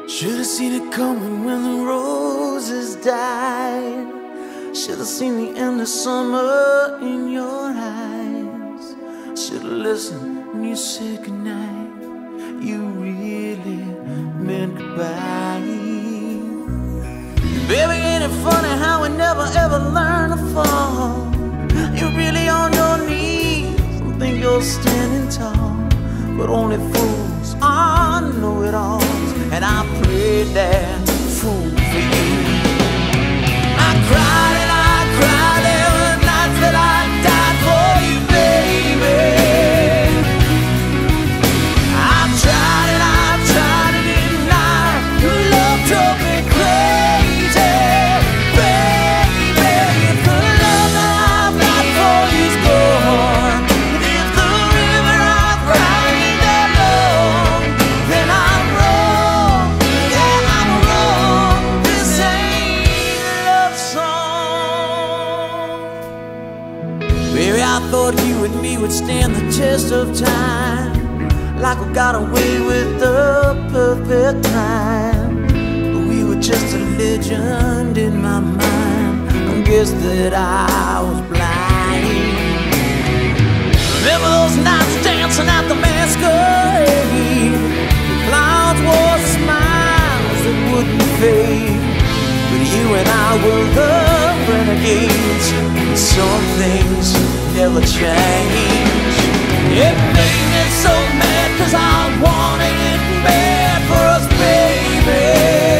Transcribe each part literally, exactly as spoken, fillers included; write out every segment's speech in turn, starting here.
Should've seen it coming when the roses died. Should've seen the end of summer in your eyes. Should've listened when you said goodnight. You really meant goodbye. Baby, ain't it funny how we never ever learn to fall? You're really on your knees and think you're standing tall, but only fools are know-it-alls, and I prayed that fool for you. I cried and I cried, there were nights that I died for you, baby. I tried and I tried to deny your love drove me crazy, baby. If the love that I've got for you's gone, if the river I've cried ain't that long, then I'm wrong, yeah, I'm wrong. This ain't a love song. Baby, I thought you and me would stand the test of time, like we got away with the perfect crime. But we were just a legend in my mind. I guess that I was blind. Remember those nights dancing at the masquerade? The clowns wore smiles that wouldn't fade, but you and I were the renegades. Some things never change. It made me so mad, 'cause I wanted it bad for us, baby.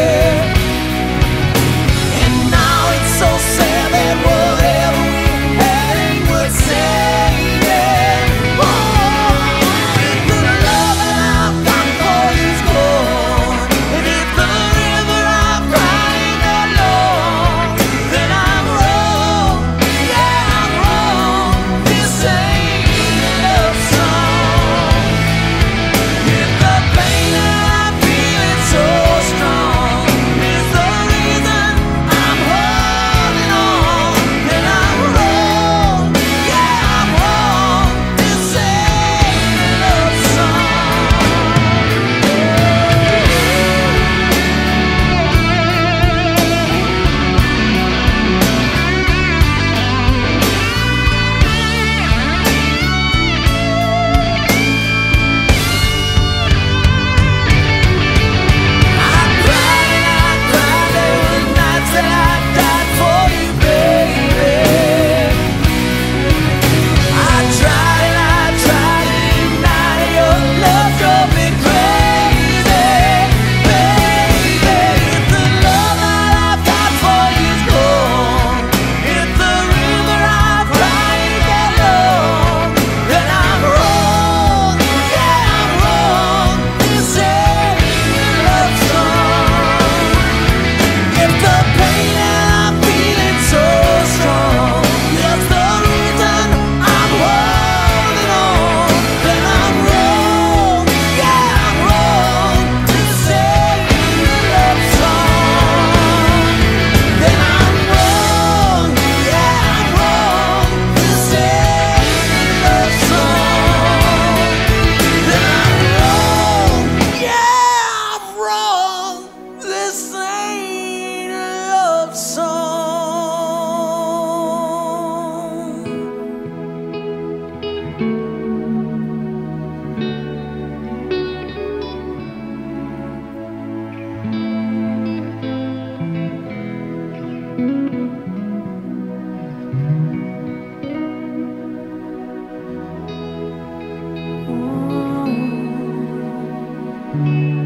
And now it's so sad that whatever we had ain't worth saving. Oh, if the love that I've got for you's gone, and if the river I've cried ain't that long, then I'm wrong, yeah, I'm wrong. This ain't a love song. If the pain that I'm feeling so strong is the reason I'm holding on, then I'm wrong, yeah, I'm wrong. This ain't a love song. I cried and I cried, there were nights that I died for you, baby. I tried and I tried to deny your love drove me crazy, baby. If the love that I've got for you's gone, if the river I've cried ain't that long, then I'm wrong, yeah, I'm wrong. This ain't a love song. If the pain that I'm feeling so strong is the reason I'm holding on, then I'm wrong, yeah, I'm wrong. This ain't a love song. Then I'm wrong, yeah, I'm wrong. This ain't a love song. Then I'm wrong, yeah, I'm wrong. This ain't a love song. Mm.